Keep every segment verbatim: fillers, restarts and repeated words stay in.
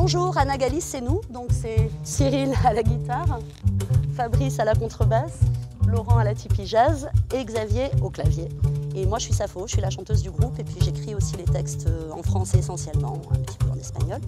Bonjour, Anna Galis, c'est nous. Donc c'est Cyril à la guitare, Fabrice à la contrebasse, Laurent à la tipi jazz et Xavier au clavier. Et moi je suis Safo, je suis la chanteuse du groupe et puis j'écris aussi les textes en français essentiellement, un petit peu en espagnol.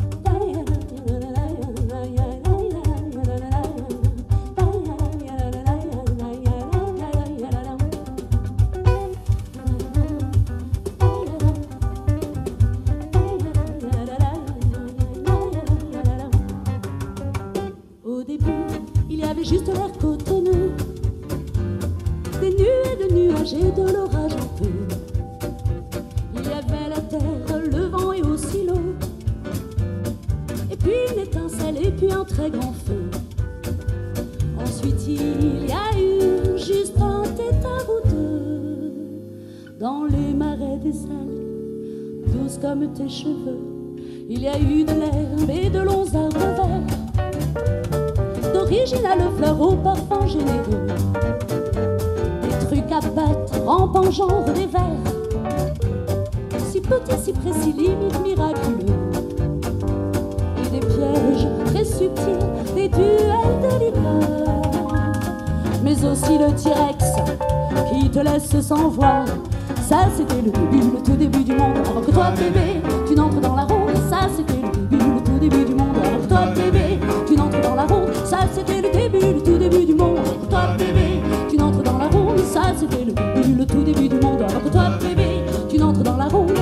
Au début, il y avait juste l'air cotonneux, des nuées de nuages et de l'orage un peu. Il y avait la terre, le vent et aussi l'eau, et puis une étincelle et puis un très grand feu. Ensuite il y a eu juste un tétard ou deux dans les marais des Alpes, douces comme tes cheveux. Il y a eu de l'herbe et de longs arbres verts, d'originales fleurs au parfum généreux, des trucs à battre rampant genre des vers, si petits, si précis, limite miraculeux, et des pièges très subtils, des duels de liqueur, mais aussi le T-Rex qui te laisse sans voix. Ça c'était le début, le tout début du monde, avant que toi bébé, tu n'entres dans la ronde. Ça c'était le début, le tout début du monde, avant que toi bébé, tu n'entres dans la ronde. Ça c'était le début, le tout début du monde, avant que toi bébé, tu n'entres dans la ronde. Ça c'était le début, le tout début du monde, avant que toi bébé, tu n'entres dans la ronde.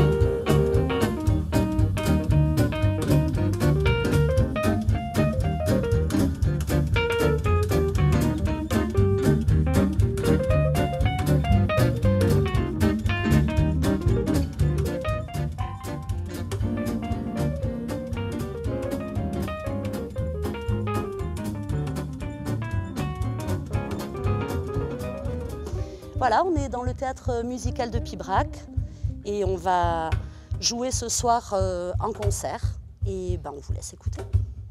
Voilà, on est dans le théâtre musical de Pibrac et on va jouer ce soir euh, en concert et ben, on vous laisse écouter.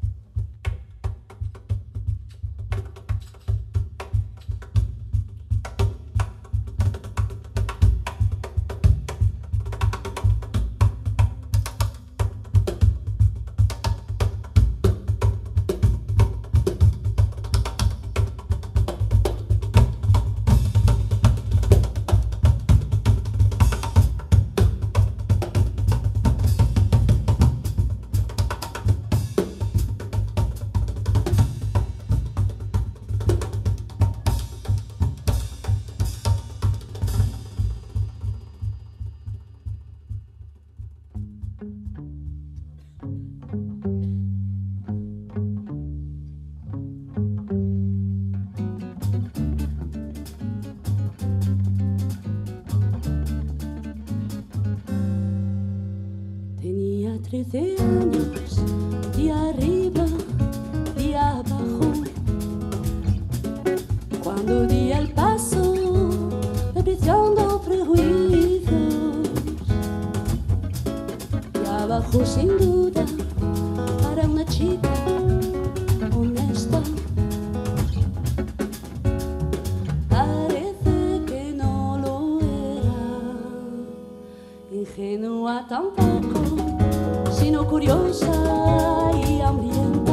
Trece años, de arriba, de abajo, cuando di el paso, despreciando prejuicios, de abajo sin duda, para una chica honesta, parece que no lo era, ingenua tampoco, sino curiosa y hambrienta,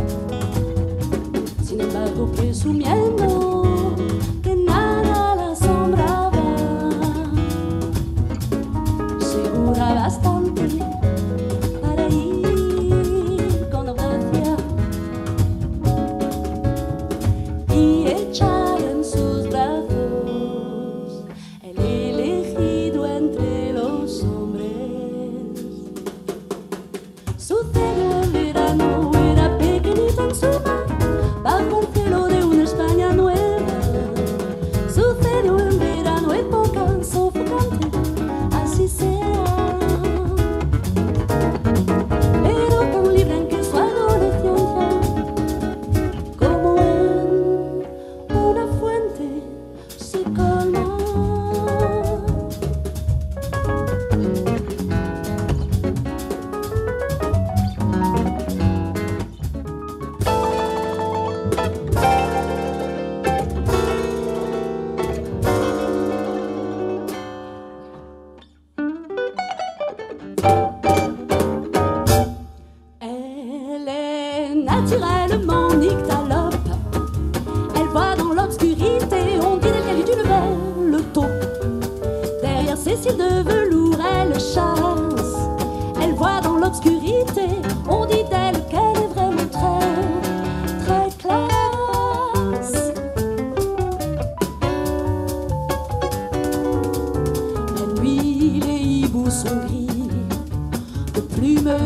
sin embargo presumiendo que nada la asombraba, segura bastante para ir con audacia y echar en sus brazos el elegido entre los hombres. Su celo en verano era pequeñito en suma, bajo el cielo de una España nueva. Su celo en verano, época sofocante, así sea. Pero tan libre en que su adolescencia, como en una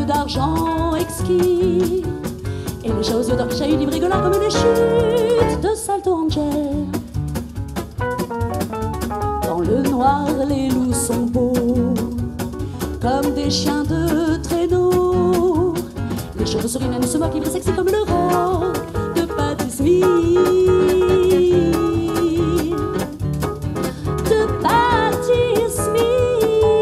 d'argent exquis. Et les chats aux yeux d'or qui chahutent, rigolant comme les chutes de Salto Angel. Dans le noir, les loups sont beaux, comme des chiens de traîneau. Les chauves-souris même se moquent, libres sexy comme le roc de Patti Smith. De Patti Smith.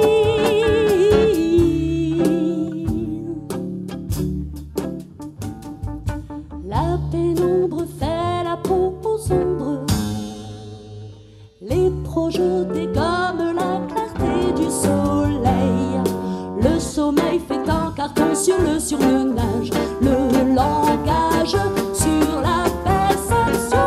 La pénombre fait la peau aux ombres. Les projets dégomment la clarté du soleil. Le sommeil fait un carton sur le surmenage. Le langage sur la perception.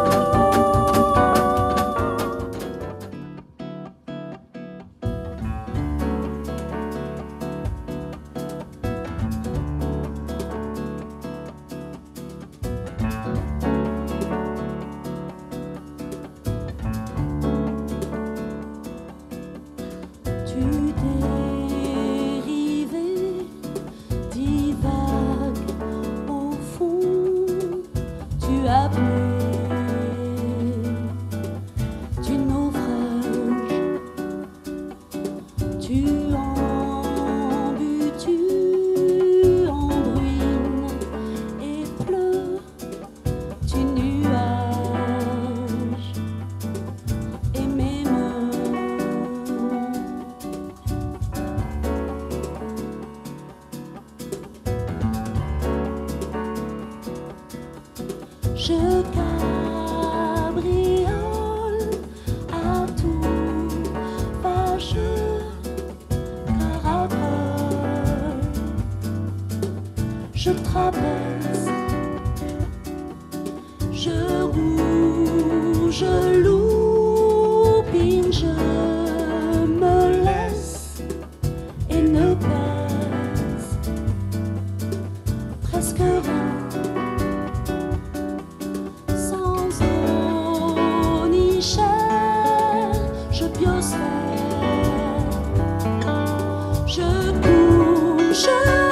Tu dérivais, divagues au fond, tu appelais, tu naufrages, tu embues, tu embruines et pleures, tu nuages et m'émeus. Je cabriole à tout fâcheux caracole. Je traverse, je roule, je loupine, je me laisse et ne pèse presque rien. Je biosphère, je couche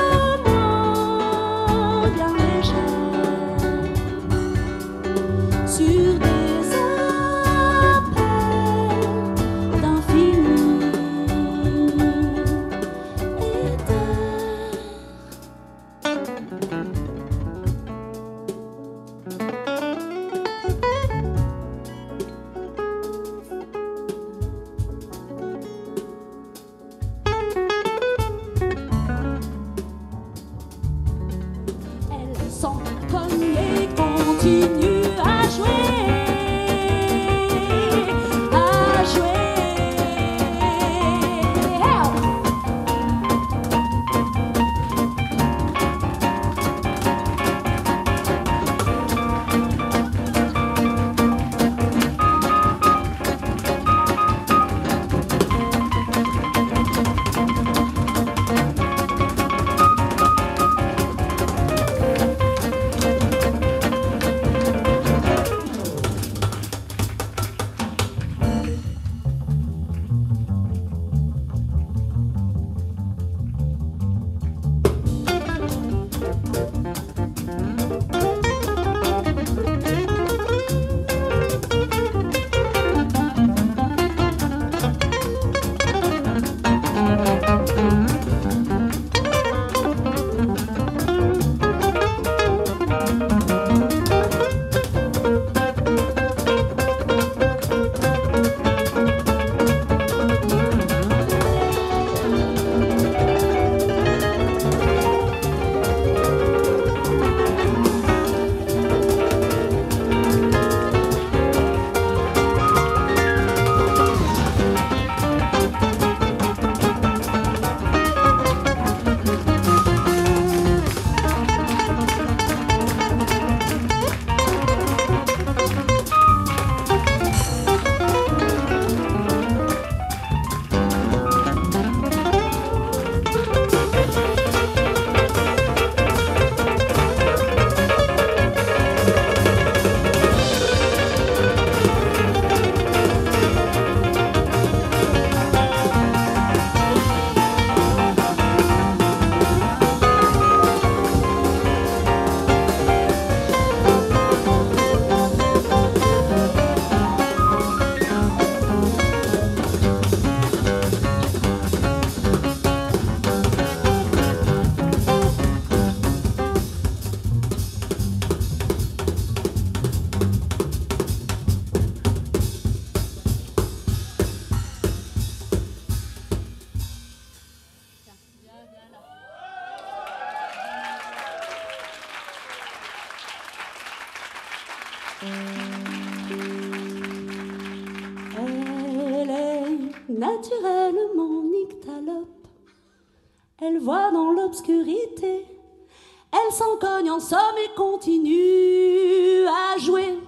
moi bien légère sur des ailes. naturellement nyctalope. Elle voit dans l'obscurité, elle s'en cogne en somme et continue à jouer.